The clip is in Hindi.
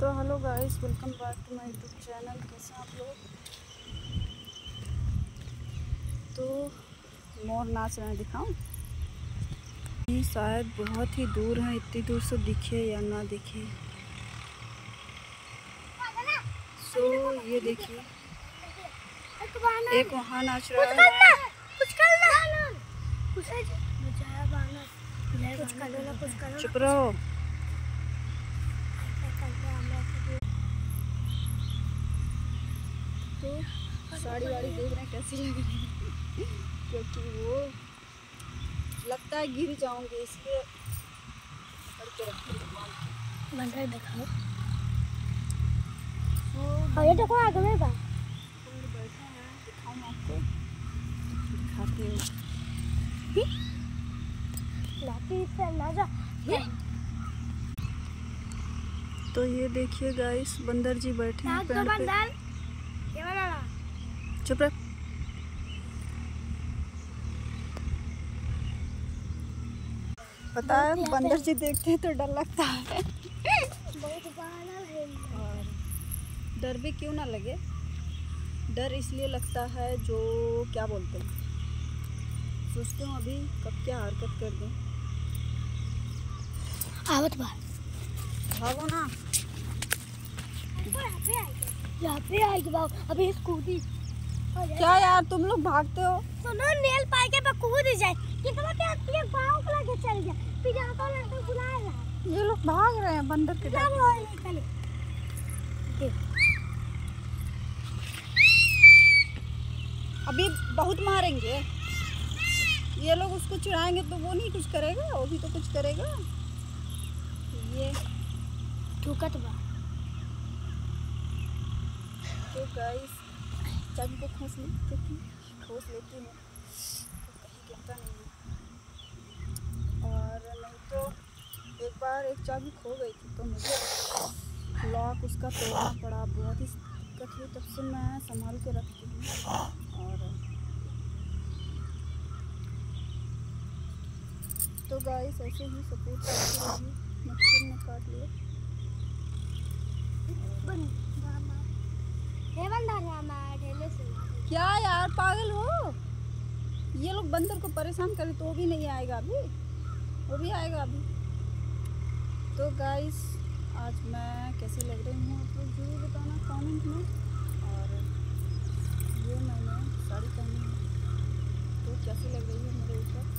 तो hello guys, welcome back to my YouTube channel. कैसे आप लोग? तो मोर नाच रहे हैं, दिखाऊं? ये शायद बहुत ही दूर है, इतनी दूर से दिखे या ना दिखे। सो ये देखिए, एक वहाँ नाच रहा है। चुप रहो। तो साड़ी वाड़ी देख रहे हैं कैसी लग रही है क्योंकि वो लगता है गिर जाऊंगी, इसलिए पकड़ के रखती हूँ। बंदर दिखाओ। तो ये देखो आगे में बात बैठे हैं, दिखाऊँ आपको? दिखाती हूँ। तो ये देखिए गाइस, बंदर जी बैठे हैं पेड़ पे। चुप रह। पता है, बंदर जी देखते हैं तो डर लगता है। और डर भी क्यों ना लगे, डर इसलिए लगता है जो क्या बोलते हैं, सोचते हूँ अभी कब क्या हरकत कर दूँ। आवत बात भागो ना। यहाँ पे आएगी बाबू, अभी कूदी। क्या यार, तुम लोग भागते हो? सुनो, नेल पाइके पे कूद जाए कितना क्या ये गांव को लेके चल जाए, फिर यहाँ तो लड़का बुलाएगा। ये लोग भाग रहे हैं बंदर के डर से। अभी बहुत मारेंगे ये लोग, उसको चुराएंगे तो वो नहीं कुछ करेगा, वो भी तो कुछ करेगा। ये ठुकत बा। तो गाइस, चाबी को खोस लेती हूँ तो कहीं गिरता नहीं है। और नहीं तो एक बार एक चाबी खो गई थी तो मुझे लॉक उसका तोड़ना पड़ा, बहुत ही दिक्कत हुई, तब से मैं संभाल के रखती हूँ। और तो गाइस ऐसे ही सपोर्ट करती रहिए। मच्छर ने काट लिया। क्या यार, पागल हो? ये लोग बंदर को परेशान करे तो वो भी नहीं आएगा अभी, वो भी आएगा अभी। तो गाइस, आज मैं कैसी लग रही हूँ आप लोग जरूर बताना कमेंट में। और ये मैंने साड़ी पहनी है तो कैसी लग रही है मेरे ऊपर